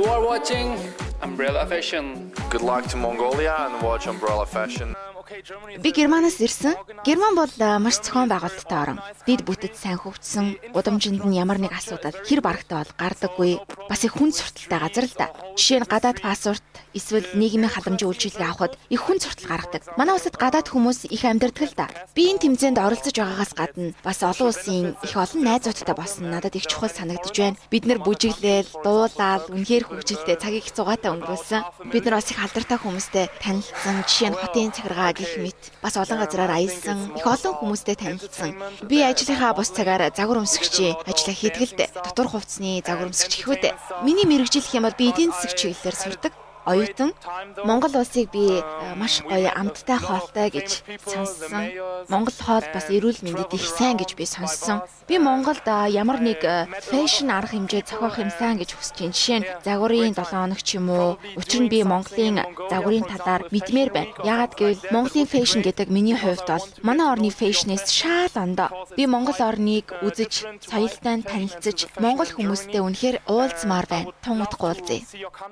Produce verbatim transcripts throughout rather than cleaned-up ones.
are watching Umbrella Fashion. Good luck to Mongolia and watch Umbrella Fashion. Би Германаас ирсэн. Герман бол маш цохон байгуулалттай орн. Дид бүтэц сайн хөгжсөн, гудамжинд нь ямар нэг асуудал хэр барагтай бол гардаггүй. Бас их хүн сурталтай газар л да. Жишээ нь гадаад паспорт эсвэл нийгмийн халамжийн үйлчилгээ авахд их хүн суртал гаргадаг. Манай улсад гадаад хүмүүс их амьдардаг л да. Би энэ тэмцээнд оролцож байгаагаас гадна бас олон улсын их олон найзуудтай болсон надад их чухал санагдаж байна. Бид нэр бүжиглээл, дуулаад, үнэхээр хөгжилтэй цагийг их зугаатай өнгөрүүлсэн. Бид нар бас их алдартай хүмүүстэй танилцсан. Жишээ нь хотын цагиргаа гэх мэт бас олон газараар аялсан. Их олон хүмүүстэй танилцсан. Би ажлынхаа бус цагаар загвар өмсгчийн ажиллаа хийдгэлд дотор хувцсны загвар өмсгч их үдэ. Миний мэрэгжил гэх юм бол би эдийн засаг чиглэлээр сурдаг. Оюутан Монгол улсыг би маш гоё амттай хоолтой гэж сонссон. Монгол хоол бас эрүүл мэндэд их сайн гэж би сонссон. Би Монголд ямар нэг фэшн арга хэмжээ зохиох юмсан гэж хүсэж байна. Жишээ нь загварын долоо хоног ч юм уу. Учир нь би Монголын загварын талаар мэдмээр байна. Яагаад гэвэл Монголын фэшн гэдэг миний хувьд бол манай орны фэшнээс шал ондоо. Би Монгол орныг үзэж, соёлтой танилцж, монгол хүмүүстэй үнэхээр уулзмаар байна. Тун утгагүй уулзъя.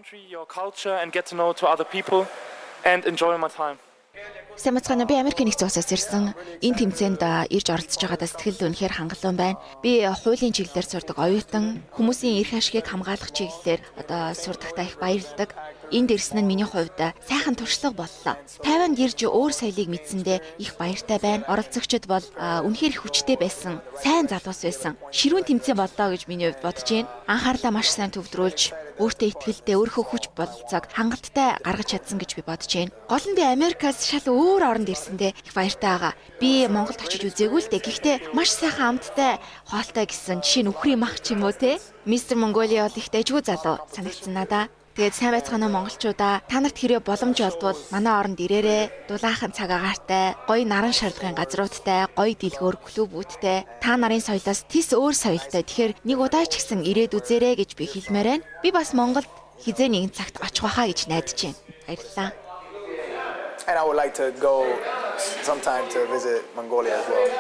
And get to know to other people and enjoy my time. Сэмэцгэнэ би Америк нэгдсэн улсаас ирсэн. Энэ тэмцээнд ирж оролцож байгаадаа сэтгэл үнэхээр хангалуун байна. Би хуулийн чиглэлээр сурдаг оюутан, хүмүүсийн эрх ашигыг хамгаалах чиглэлээр одоо сурдагтаа их баярлдаг. Энд ирсэн нь миний хувьд сайхан туршлага боллоо. Тайванд ирж өөр соёлыг мэдсэндээ их баяртай байна. Оролцогчид бол үнэхээр их хүчтэй байсан. Сайн залуус байсан. Ширүүн тэмцээн боллоо гэж миний хувьд бодож байна. Анхаарлаа маш сайн төвлөрүүлж, өөртөө итгэлтэй, өөрийнхөө хүч бололцоог хангалттай гаргаж чадсан гэж би бодож байна. Гол нь би Америкаас шал өөр оронд ирсэндээ их баяртай байгаа. Би Монголд очиж үзээгүй л дээ. Гэхдээ маш сайхан амттай хоолтой гэсэн жишээ нь үхрийн мах ч юм уу те. Мистер Mongolia бол их дэжгүй залуу санагдсан надаа. Тэгээд сайн байцгаана монголчуудаа та нарт хэрэг боломж олдвол манай оронд ирээрээ. Дулаахан цаг агаартай, гоё наран шардгын газруудтай, гоё дэлгөөр клубүүдтэй, та нарын соёлоос тис өөр соёлтой. Тэгэхээр нэг удаа ч гэсэн ирээд үзээрэй гэж би хэлмээр байна. Би бас Монголд хизээ нэгэн цагт очих байхаа гэж найдаж байна. Баярлалаа. And I would like to go sometime to visit Mongolia as well.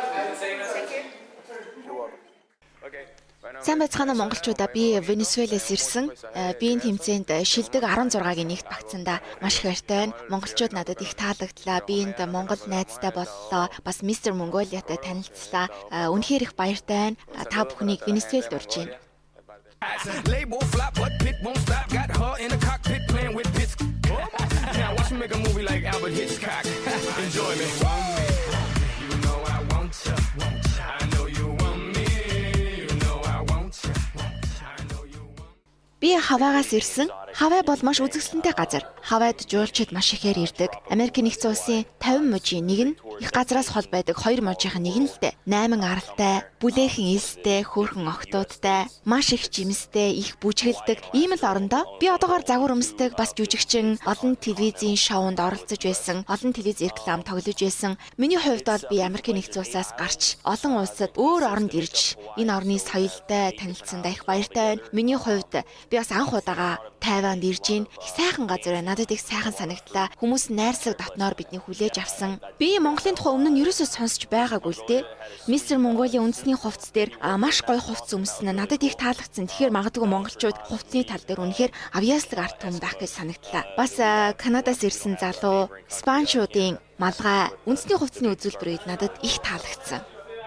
Сайн байцгаана монголчуудаа би Венесуэлээс ирсэн. Би энэ тэмцээнд шилдэг арван зургагийн нэгт багцсандаа маш их баяртай байна. Монголчууд надад их таалагдлаа. Би энд Монгол найзтай боллоо. Бас мистер Монголиатай танилцлаа. Үнэхээр их баяртай байна. Та бүхнийг Венесуэлд урьж байна. Label flop, but Pit won't stop. Got her in the cockpit playing with bits. Now watch me make a movie like Albert Hitchcock. Enjoy me. You know I want you. I know you want me. You know I want you. I know you want me. Би Хавайгаас ирсэн. Хавай бол маш үзэсгэлэнтэй газар. Хавайд жуулчид маш ихээр ирдэг. Америк нэгдсэн улсын тавин мужийн нэг нь их газраас хол байдаг хоёр мужийн нэг нь л дээ. Найман аралтай, бүлээхэн элстэй, хөөрхөн октоодтай, маш их жимстэй, их бүжгэлдэг ийм л орондоо би одоогоор загвар өмсдөг, бас жүжигчин, олон телевизийн шоунд оролцож байсан, олон телевиз реклам тоглож байсан. Миний хувьд бол би Америк нэгдсэн улсаас гарч олон улсад өөр оронд ирж энэ орны соёлтой танилцсандаа их баяртай байна. Миний хувьд би бас анх удаага Тайванд ирж ийн их сайхан газар байна. Надад их сайхан санагдлаа. Хүмүүс найрсаг дотноор бидний хүлээж авсан. Би Монголын тухай өмнө нь ерөөсөө сонсч байгаагүй л дээ. Мистер Mongolia үндэсний хувцс дээр маш гоё хувцс өмснө. Надад их таалагдсан. Тэгэхээр магадгүй монголчууд хувцсны тал дээр үнэхээр авьяаслаг арт том байх гэж санагдлаа. Бас Канадаас ирсэн залуу Спанчуудын малгай үндэсний хувцсны үзүүлбэр үед надад их таалагдсан.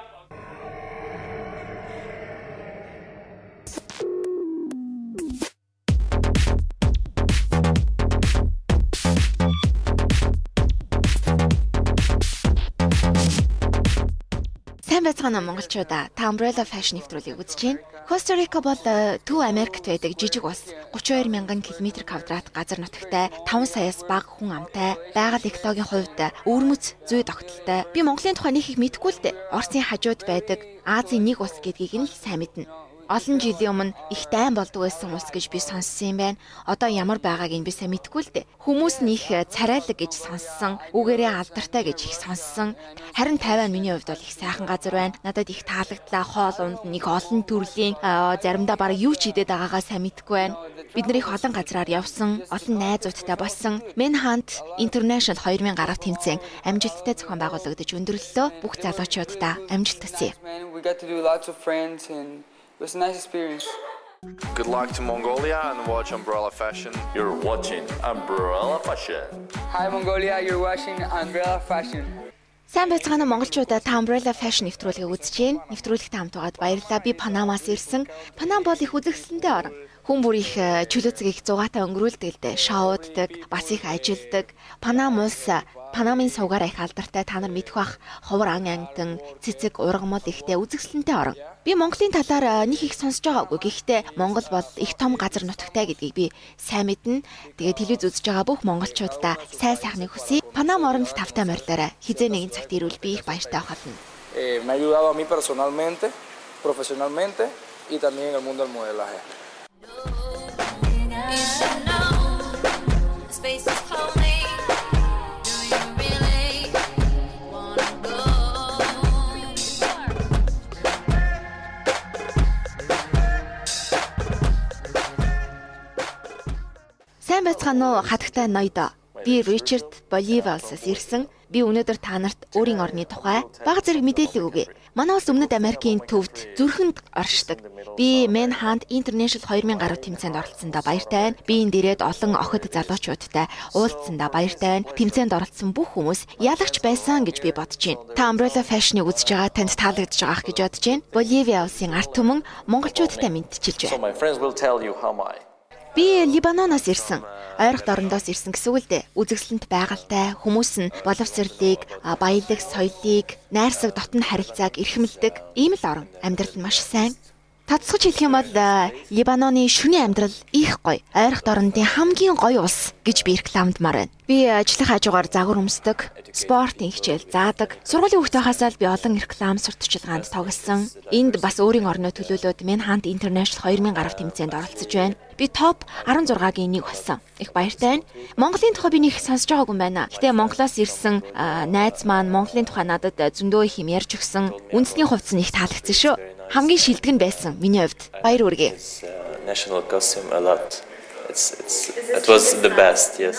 Сайн байцгаана монголчуудаа. Та Umbrella Fashion нэвтрүүлгийг үзэж байна. Коста Рика бол Төв Америкт байдаг жижиг улс. тридцать two мянган километр квадрат газар нутагтай, таван саяас бага хүн амтай, байгаль экологийн хувьд өвөрмөц зүй тогтолтой. Би Монголын тухай нэг их мэдэхгүй л дээ. Орсын хажууд байдаг Азийн нэг улс гэдгийг нь сайн мэднэ. Олон жилийн өмнө их дайн болдог байсан улс гэж би сонссон юм байна. Одоо ямар байгааг нь би сайн мэдэхгүй л дээ. Хүмүүс нь их царайлаг гэж сонссон, үгээрээ алдартай гэж их сонссон. Харин Тайван миний хувьд бол их сайхан газар байна. Надад их таалагдлаа. Хоол унд нэг олон төрлийн заримдаа бараг юу ч идээд байгаагаа сайн мэдэхгүй байна. Бид нар их олон газраар явсан, олон найзуудтай болсон. Manhunt International two thousand гарах тэмцээн амжилттай зохион байгуулагдаж өндөрлөлөө. Бүх залуучуудаа амжилт хүсье. We got to do lots of friends and it was a nice experience. Good luck to Mongolia and watch Umbrella Fashion. You're watching Umbrella Fashion. Hi Mongolia, you're watching Umbrella Fashion. Сайн байцгаана монголчуудаа та Umbrella Fashion нэвтрүүлгийг үзэж байна. Нэвтрүүлэгт хамтгаад баярлалаа. Би Панамаас ирсэн. Панам бол их үзэсгэлэнтэй орн. Хүн бүр их чөлөөцгийг зугаатай өнгөрүүлдэг л дээ. Шоуддаг, бас их ажилдаг. Панам улс Панамын сувгаар их алдартай. Та нар мэдэх бах ховор ан ангитан, цэцэг, ургамал ихтэй үзэсгэлэнтэй орн. Би Монголын талаар нэг их сонсож байгаагүй. Гэхдээ Монгол бол их том газар нутагтай гэдгийг би сайн мэднэ. Тэгээд телевиз үзэж байгаа бүх монголчуудаа сайн сайхныг хүсье. Панам оронд тавтай морьдорой. Хизээ нэгэн цагт ирвэл би их баяртай хатна. Eh, me ha ayudado a mí personalmente, profesionalmente y también en el mundo del modelaje. Сайн байцгаана уу хатагтай ноёдоо. Би Ричард Боливиасаас ирсэн. Би өнөөдөр та нарт өөрийн орны тухай бага зэрэг мэдээлэл өгье. Манай улс Өмнөд Америкийн төвд зүрхэнд оршдог. Би Manhunt International two thousand гаруй тэмцээнд оролцсондоо баяртай байна. Би энд ирээд олон охид залуучуудтай уулзсандаа баяртай байна. Тэмцээнд оролцсон бүх хүмүүс ялагч байсан гэж би бодож байна. Та Umbrella Fashion-ыг үзэж байгаа танд таалагдж байгаах гэж бодож байна. Боливиа улсын ард түмэн монголчуудтай мэдчилж So байна. my friends will tell you how my Би Либаноноос ирсэн. Ойрох дорндоос ирсэн гэсэн үг л дээ. Үзэсгэлэнт байгальтай хүмүүс нь боловсролыг, баялаг, соёлыг, найрсаг дотн харилцааг эрхэмлдэг ийм л орн. Амьдрал нь маш сайн. Тацгаж хэлэх юм бол Либаноны шөнийн амьдрал их гоё. Ойрох дорндын хамгийн гоё улс гэж би рекламдмаар байна. Би ажлын хажуугаар загвар өмсдөг, спортын хичээл заадаг. Сургуулийн хүүхдтэй хасаад би олон реклам сурталчилгаанд тоглосон. Энд бас өөрийн орноо төлөөлөөд Manhunt International two thousand гаруй тэмцээнд оролцож байна. Би топ sixteen-гийн нэг болсон. Их баяртай байна. Монголын тухай би нэг сонсож байгаагүй юм байна. Гэтэ Монголоос ирсэн найз маань Монголын тухай надад зөндөө их юм ярьж өгсөн. Үндэсний хувцас нь их таалагдсан шүү. Хамгийн шилдэг нь байсан миний хувьд. Баяр хүргэе. uh, national costume a lot. It's it's it was the best, yes.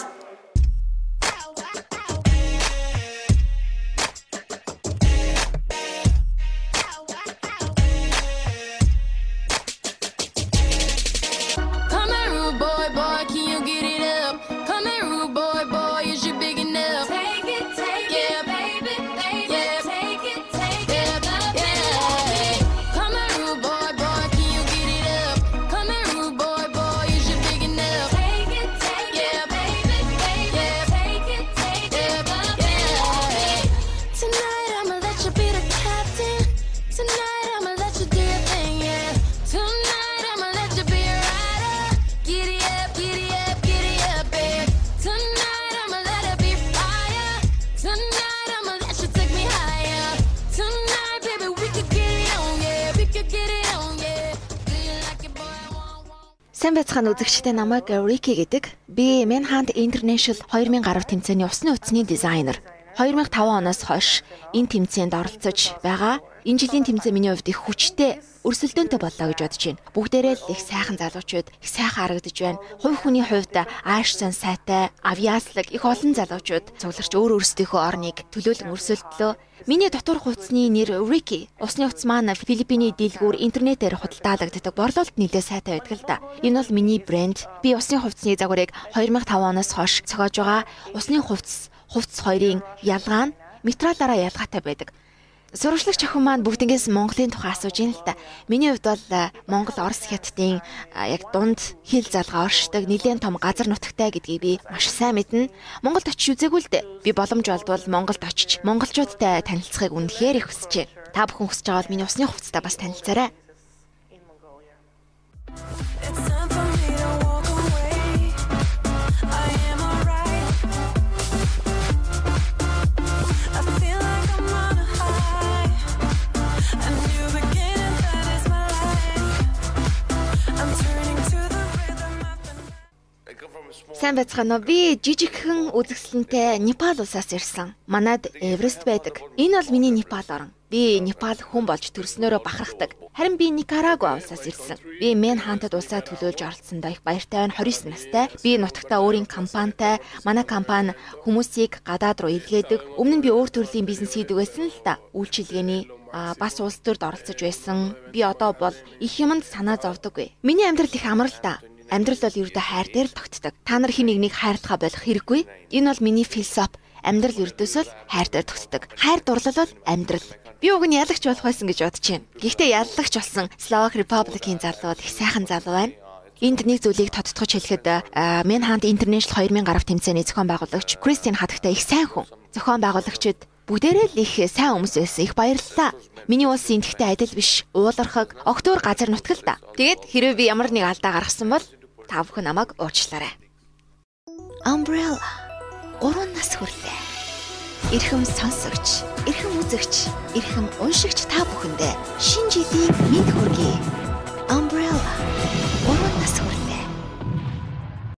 Come here, rude boy, boy, can you get it up? Come here, rude boy, boy, is you big enough? Take it, take it, baby, baby, take it, take it, yeah. Come here, rude boy, boy, can you get it up? Come here, rude boy, boy, is you big enough? Take it, take it, baby, baby, take it, take it, yeah. Tonight I'ma let you be the captain. Tonight I'ma let you do your thing, yeah. Tonight I'ma let you be a rider. Giddy up, giddy up, giddy up, babe. Tonight I'ma let it be fire. Tonight I'ma let you take me higher. Tonight, baby, we could get it on, yeah. We could get it on, yeah. Do you like it, boy? I want, want. Сайн байцгаана үзэгчдээ, намайг Ricky гэдэг. Би Manhunt International two thousand гаруй тэмцээний усны утасны дизайнер. two thousand five оноос хойш энэ тэмцээнд оролцож байгаа. Энэ жилийн тэмцээн миний хувьд их хүчтэй, өрсөлдөөнтэй боллоо гэж бодож байна. Бүгдээрээ л их сайхан залуучууд, их сайхан харагдаж байна. Хувь хүний хувьд ааш зан сайтай, авьяаслаг их олон залуучууд цугларч өөр өөрсдийнхөө орныг төлөөлөн өрсөлдлөө. Миний дотор хувцсны нэр Ricky. Усны утас маань Филиппиний дийлгүүр интернетээр худалдаалагддаг борлуулалт нэлээд сайтай байдаг л да. Энэ бол миний брэнд. Би усны хувцсны загварыг two thousand five оноос хойш зохиож байгаа. Усны хувцс, хувцс хоёрын ялгаа нь материалаараа ялгаатай байдаг. Сурвалжлагч охин маань бүгднгээс Монголын тухай асууж ийн л та. Миний хувьд бол Монгол Орос хятадын яг дунд хил залгаа оршдог нэлээд том газар нутагтай гэдгийг би маш сайн мэднэ. Монголд очиж үзээгүй л дээ. Би боломж олдвол Монголд очиж монголчуудтай танилцахыг үнэхээр их хүсэж байна. Та бүхэн хүсэж байгаа бол миний усны хувцастай бас танилцаарай. It's time for me to walk away. I am alright. I feel like I'm on a high. A new beginning, that is my life. I'm turning to the rhythm of the Сайн байцгаана уу? Би жижигхэн үзэсгэлэнтэй Непал улсаас ирсэн. Манайд Эверест байдаг. Энэ бол миний Непал орн. Би Непал хүн болж төрснөөрөө бахархдаг. Харин би Никарагуа улсаас ирсэн. Би Manhunt-д улсаа төлөөлж оролцсондоо их баяртай байна. twenty-nine настай. Би нутагтаа өөрийн компанитай. Манай компани хүмүүсийг гадаад руу илгээдэг. Өмнө нь би өөр төрлийн бизнес хийдэг байсан л та. Үйлчилгээний а бас улс төрд оролцож байсан. Би одоо бол их юмд санаа зовдөггүй. Миний амьдрал их амар л да. Амьдрал бол ердөө хайр дээр л тогтдог. Та нар хин нэгнийг хайрлахаа болох хэрэггүй. Энэ бол миний философи. Амьдрал ердөөсөө л хайр дээр тогтдог. Хайр дурлал бол амьдрал. Би уг нь ялагч болох байсан гэж бодож байна. Гэхдээ ялагч болсон Slovak Republic-ийн залууд их сайхан залуу байна. Энд нэг зүйлийг тодтогч хэлэхэд Manhunt International two thousand гаруй тэмцээний зохион байгуулагч Кристиан хатагтай их сайн хүн. Зохион байгуулагчид бүгдээрээ л их сайн хүмүүс байсан. Их баярлалаа. Миний улс энтхтэй адил биш. Уулархаг, огтур газар нутгал та. Тэгэд хэрвээ би ямар нэг алдаа гаргасан бол та бүхэн намайг уучлаарай. Umbrella гурван нас хүрлээ. Эрхэм сонсогч, эрхэм үзэгч, эрхэм уншигч та бүхэндээ шинэ жилийн мэнд хүргэе. Umbrella гурван нас хүрлээ.